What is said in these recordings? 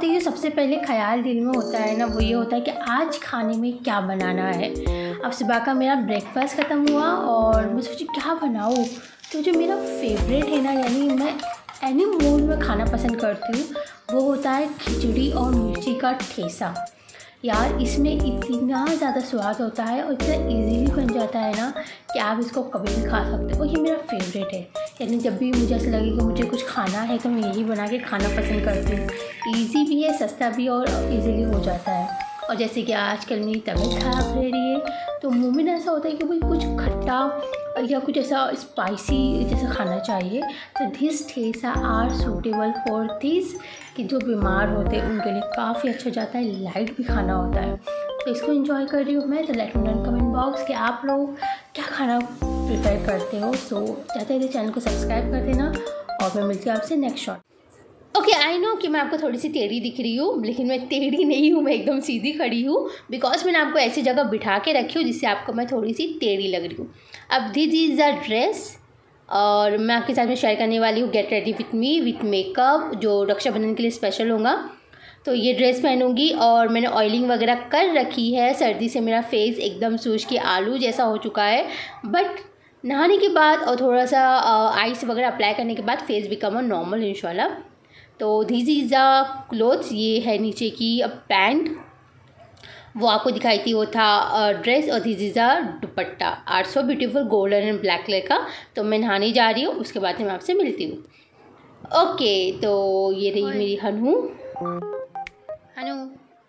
होते ही सबसे पहले ख्याल दिल में होता है ना, वो ये होता है कि आज खाने में क्या बनाना है। अब सुबह का मेरा ब्रेकफास्ट ख़त्म हुआ और मैं सोची क्या बनाऊँ। तो जो मेरा फेवरेट है ना, यानी मैं एनी मूड में खाना पसंद करती हूँ, वो होता है खिचड़ी और मिर्ची का ठेसा। यार इसमें इतना ज़्यादा स्वाद होता है और इतना इजीली बन जाता है ना कि आप इसको कभी भी खा सकते हो। ये मेरा फेवरेट है, यानी जब भी मुझे ऐसा लगे कि मुझे कुछ खाना है तो मैं यही बना के खाना पसंद करती हूँ। ईजी भी है, सस्ता भी और इजीली हो जाता है। और जैसे कि आजकल मेरी तबीयत ख़राब रह रही है तो मुँह में ऐसा होता है कि भाई कुछ खट्टा या कुछ ऐसा स्पाइसी जैसा खाना चाहिए। तो दिस ठेसा आर सूटेबल फॉर दिस, कि जो बीमार होते हैं उनके लिए काफ़ी अच्छा जाता है, लाइट भी खाना होता है। तो इसको एंजॉय कर रही हूँ मैं। तो let me know in comment box कि आप लोग क्या खाना प्रिपेयर करते हो। सो चाहते हैं चैनल को सब्सक्राइब कर देना और मैं मिलती हूँ आपसे next shot. Okay, I know कि मैं आपको थोड़ी सी टेढ़ी दिख रही हूँ, लेकिन मैं टेढ़ी नहीं हूँ, मैं एकदम सीधी खड़ी हूँ। बिकॉज मैंने आपको ऐसी जगह बिठा के रखी हूँ जिससे आपको मैं थोड़ी सी टेढ़ी लग रही हूँ। अब दिस इज़ अ ड्रेस और मैं आपके साथ में शेयर करने वाली हूँ get ready with me with makeup, जो रक्षाबंधन के लिए स्पेशल होगा। तो ये ड्रेस पहनूंगी और मैंने ऑयलिंग वगैरह कर रखी है। सर्दी से मेरा फेस एकदम सूज के आलू जैसा हो चुका है, बट नहाने के बाद और थोड़ा सा आइस वगैरह अप्लाई करने के बाद फेस बिकम अ नॉर्मल इंशाल्लाह। तो दिस इज़ अ क्लोथ्स, ये है नीचे की पैंट, वो आपको दिखाई थी वो था ड्रेस, और this is a dupatta are so beautiful golden and black colour का। तो मैं नहाने जा रही हूँ, उसके बाद मैं आपसे मिलती हूँ। ओके, तो ये रही मेरी हनु। हनु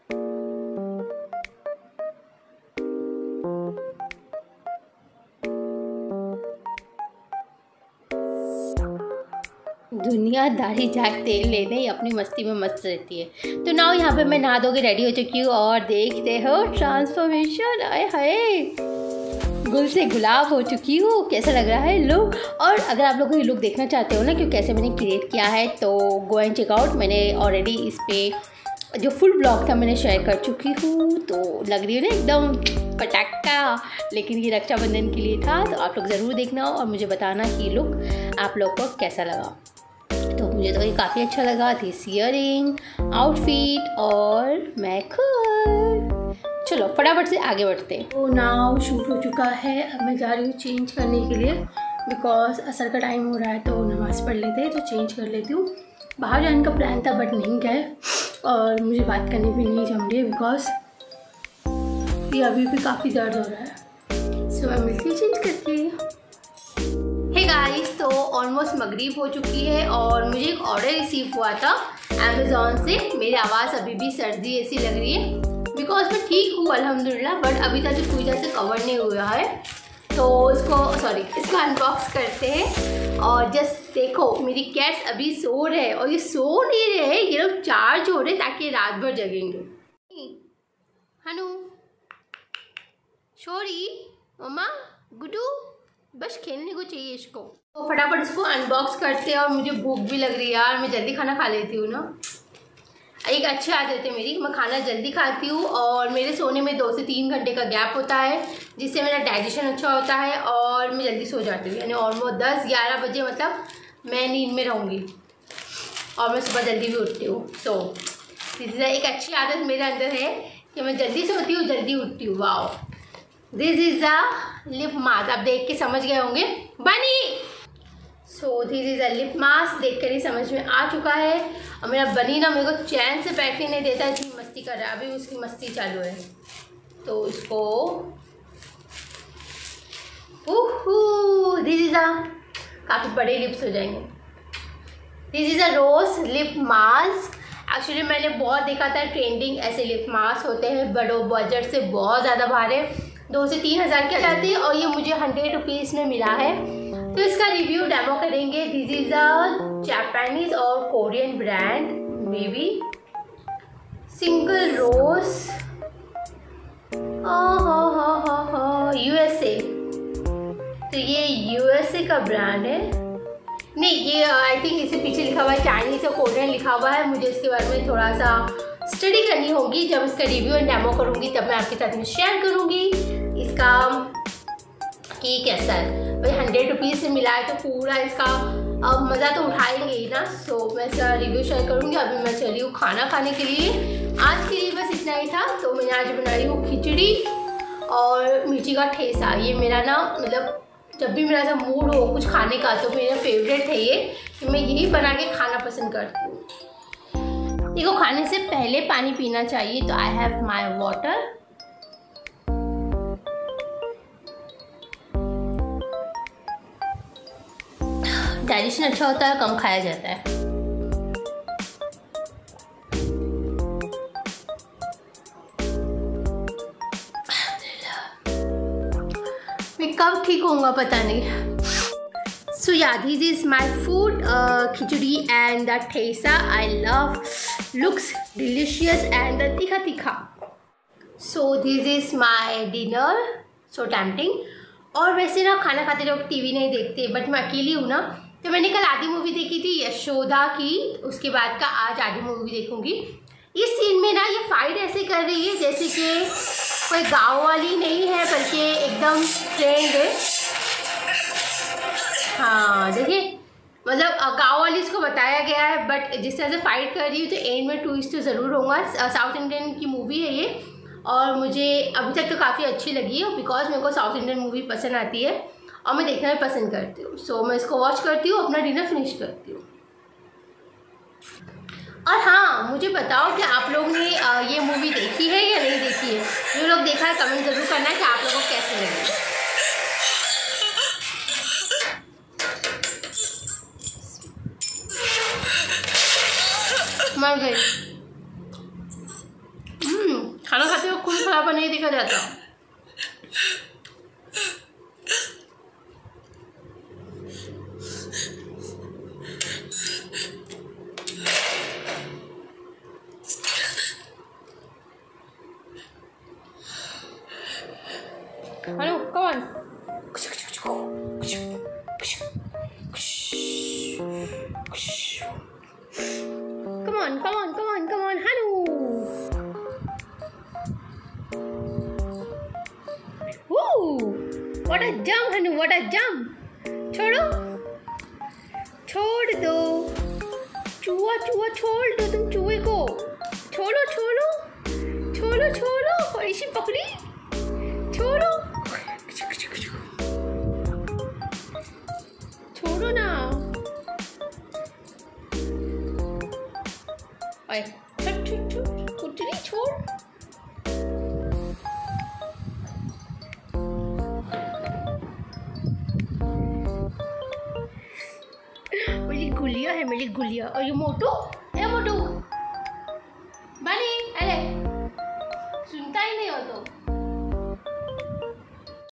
दुनियादारी जाए तेल लेने, अपनी मस्ती में मस्त रहती है। तो नाउ यहाँ पे मैं नहा धो के रेडी हो चुकी हूँ और देखते हो ट्रांसफॉर्मेशन, आए हाय गुल से गुलाब हो चुकी हूँ। कैसा लग रहा है लुक? और अगर आप लोग को ये लुक देखना चाहते हो ना कि कैसे मैंने क्रिएट किया है, तो गो एंड चेकआउट। मैंने ऑलरेडी इस पर जो फुल ब्लॉग था मैंने शेयर कर चुकी हूँ। तो लग रही है ना एकदम पटाखा, लेकिन ये रक्षाबंधन के लिए था। तो आप लोग ज़रूर देखना और मुझे बताना कि लुक आप लोग को कैसा लगा। तो मुझे तो ये काफ़ी अच्छा लगा। दिस ईयरिंग, आउटफिट और मैं खुद। चलो फटाफट से आगे बढ़ते हैं। तो नाउ शूट हो चुका है, अब मैं जा रही हूँ चेंज करने के लिए, बिकॉज असर का टाइम हो रहा है तो नमाज़ पढ़ लेते हैं। तो चेंज कर लेती हूँ। बाहर जाने का प्लान था बट नहीं गए और मुझे बात करनी भी नहीं जम रही है, बिकॉज ये अभी भी काफ़ी दर्द हो रहा है। सो मैं मिलती हूँ चेंज करके। हे गाइस, तो ऑलमोस्ट मगरिब हो चुकी है और मुझे एक ऑर्डर रिसीव हुआ था अमेज़ॉन से। मेरी आवाज़ अभी भी सर्दी ऐसी लग रही है, बिकॉज मैं ठीक हूँ अल्हम्दुलिल्लाह, बट अभी तक जो पूरी तरह से कवर नहीं हुआ है। तो इसको अनबॉक्स करते हैं। और जस्ट देखो मेरी कैट्स अभी सो रहे हैं और ये सो नहीं रहे, ये लोग चार्ज हो रहे ताकि रात भर जगेंगे। हनु शोरी, मम्मा, गुड्डू, बस खेलने को चाहिए इसको। तो फटाफट इसको अनबॉक्स करते हैं और मुझे भूख भी लग रही है यार, मैं जल्दी खाना खा लेती हूँ ना। एक अच्छी आदत है मेरी, मैं खाना जल्दी खाती हूँ और मेरे सोने में 2 से 3 घंटे का गैप होता है, जिससे मेरा डाइजेशन अच्छा होता है और मैं जल्दी सो जाती हूँ। यानी ऑलमोस्ट 10-11 बजे मतलब मैं नींद में रहूँगी और मैं सुबह जल्दी भी उठती हूँ। सो इसलिए एक अच्छी आदत मेरे अंदर है कि मैं जल्दी सोती हूँ, जल्दी उठती हूँ। Wow, this is a lip mask, आप देख के समझ गए होंगे बनी। So this is a lip mask, देख कर ही समझ में आ चुका है। और मेरा बनी ना मेरे को चैन से बैठने नहीं देता, इतनी मस्ती कर रहा है, अभी उसकी मस्ती चालू है। तो इसको दिस इज़ अ, काफ़ी बड़े लिप्स हो जाएंगे। This is a rose lip mask. Actually मैंने बहुत देखा था ट्रेंडिंग ऐसे लिप मास्क होते हैं, बड़ो बजट से बहुत ज़्यादा भारे 2 से 3 हज़ार के आते हैं और ये मुझे 100 रुपीज़ में मिला है। तो इसका रिव्यू डेमो करेंगे। दिस इज़ अ जापानीज और Korean brand, may be single rose, USA. तो ये यूएसए का ब्रांड है। नहीं, ये आई थिंक इससे पीछे लिखा हुआ है चाइनीज़ और कोरियन लिखा हुआ है। मुझे इसके बारे में थोड़ा सा स्टडी करनी होगी। जब इसका रिव्यू एंड डेमो करूँगी तब मैं आपके साथ में शेयर करूँगी इसका कि कैसा है। भाई 100 रुपीज़ से मिला है तो पूरा इसका अब मज़ा तो उठाएंगे ही ना। सो मैं इसका रिव्यू शेयर करूँगी। अभी मैं चल रही हूँ खाना खाने के लिए। आज के लिए बस इतना ही था। तो मैं आज बना रही हूँ खिचड़ी और मिर्ची का ठेसा। ये मेरा ना मतलब जब भी मेरा ऐसा मूड हो कुछ खाने का तो मेरा फेवरेट है ये, कि मैं यही बना के खाना पसंद करती हूँ। देखो, खाने से पहले पानी पीना चाहिए। तो I have my water. Digestion अच्छा होता है, कम खाया जाता है। मैं कब ठीक होऊंगा पता नहीं। So yeah this is my food, khichdi and the ठेसा। I love, looks delicious and the तीखा तीखा। So this is my dinner, so tempting. और वैसे ना खाना खाते लोग टीवी नहीं देखते, बट मैं अकेली हूँ ना, तो मैंने कल आधी मूवी देखी थी यशोदा की, उसके बाद का आज आधी मूवी देखूंगी। इस सीन में ना ये फाइट ऐसे कर रही है जैसे कि कोई गांव वाली नहीं है, बल्कि एकदम फ्रेंड है। हाँ देखिए, मतलब गांव वाली इसको बताया गया है, बट जिस तरह से फाइट कर रही है तो एंड में ट्विस्ट तो ज़रूर होगा। साउथ इंडियन की मूवी है ये, और मुझे अभी तक तो काफ़ी अच्छी लगी है, बिकॉज मेरे को साउथ इंडियन मूवी पसंद आती है और मैं देखना भी पसंद करती हूँ। सो मैं इसको वॉच करती हूँ, अपना डिनर फिनिश करती हूँ। और हाँ, मुझे बताओ कि आप लोग ने ये मूवी देखी है या नहीं देखी है। जो लोग देखा है कमेंट ज़रूर करना है कि आप लोगों को कैसे लगी। मर गई। खाना खाते हुए खून खराबा नहीं देखा जाता। Hello, come on. Come on, come on, come on, come on. Hello. Woo! What a jump, Hanu! What a jump! छोड़ो, छोड़ दो। चूहा चूहा छोड़ दो तुम चूहे को। छोड़ो छोड़ो छोड़ो छोड़ो। परीक्षी पकड़ी, छोड़ो छोड़ो ना। अरे छुट छुट छुट, कुछ नहीं, छोड़। मेरी गुलिया है, मेरी गुलिया। और ये मोटू, ए मोटू बनी, अरे सुनता ही नहीं हो तो।